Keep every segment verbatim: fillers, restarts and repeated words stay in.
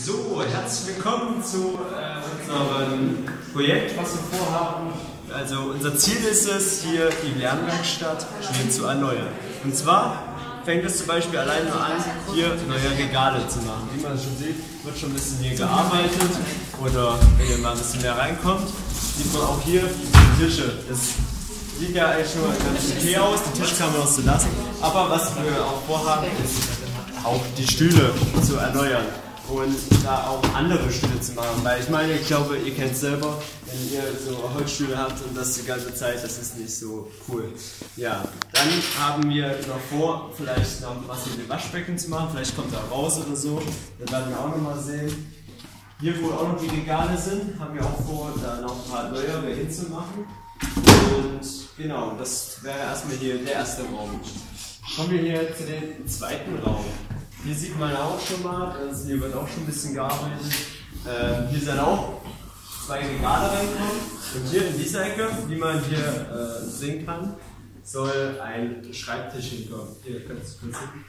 So, herzlich willkommen zu äh, unserem Projekt, was wir vorhaben. Also unser Ziel ist es, hier die Lernwerkstatt schnell zu erneuern. Und zwar fängt es zum Beispiel allein nur an, hier neue Regale zu machen. Wie man schon sieht, wird schon ein bisschen hier gearbeitet. Oder wenn ihr mal ein bisschen mehr reinkommt, sieht man auch hier die Tische. Das sieht ja eigentlich schon ganz okay aus, die Tische kann man auch so lassen. Aber was wir auch vorhaben, ist auch die Stühle zu erneuern. Und da auch andere Stühle zu machen, weil ich meine, ich glaube, ihr kennt es selber, wenn ihr so Holzstühle habt und das die ganze Zeit, das ist nicht so cool. Ja, dann haben wir noch vor, vielleicht noch was mit dem Waschbecken zu machen, vielleicht kommt da raus oder so, das werden wir auch noch mal sehen. Hier, wo auch noch die Regale sind, haben wir auch vor, da noch ein paar neuere hinzumachen. Und genau, das wäre erstmal hier der erste Raum. Kommen wir hier zu dem zweiten Raum. Hier sieht man auch schon mal, also hier wird auch schon ein bisschen gearbeitet. Äh, hier sind auch zwei Regale reinkommen. Und hier in dieser Ecke, wie man hier äh, sehen kann, soll ein Schreibtisch hinkommen. Hier könnt ihr kurz sehen.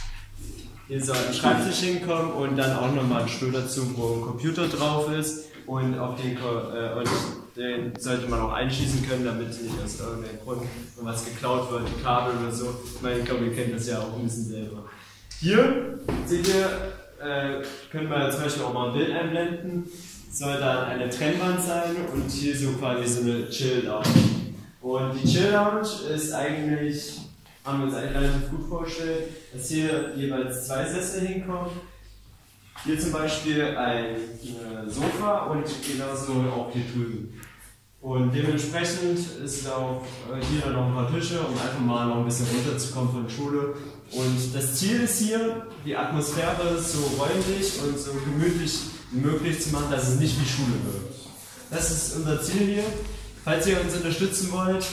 Hier soll ein Schreibtisch hinkommen und dann auch nochmal ein Stuhl dazu, wo ein Computer drauf ist. Und, auf den, äh, und den sollte man auch einschließen können, damit nicht aus irgendeinem Grund was geklaut wird, Kabel oder so. Ich meine, ich glaube, ihr kennt das ja auch ein bisschen selber. Hier seht ihr, äh, können wir zum Beispiel auch mal ein Bild einblenden, soll dann eine Trennwand sein und hier so quasi so eine Chill-Lounge. Und die Chill-Lounge ist eigentlich, haben wir uns eigentlich relativ gut vorgestellt, dass hier jeweils zwei Sessel hinkommen. Hier zum Beispiel ein äh, Sofa und genauso auch hier drüben. Und dementsprechend ist auch äh, hier noch ein paar Tische, um einfach mal noch ein bisschen runterzukommen von der Schule. Und das Ziel ist hier, die Atmosphäre so räumlich und so gemütlich wie möglich zu machen, dass es nicht wie Schule wird. Das ist unser Ziel hier. Falls ihr uns unterstützen wollt,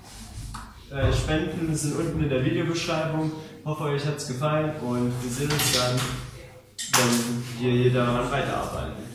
äh, Spenden sind unten in der Videobeschreibung. Ich hoffe, euch hat es gefallen und wir sehen uns dann, wenn wir hier daran weiterarbeiten.